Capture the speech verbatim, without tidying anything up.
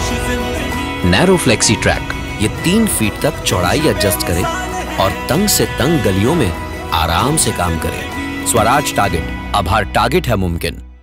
Narrow flexi track ये तीन feet तक चौड़ाई एडजस्ट करे और तंग से तंग गलियों में आराम से काम करे। स्वराज टारगेट, अब हर टारगेट है मुमकिन।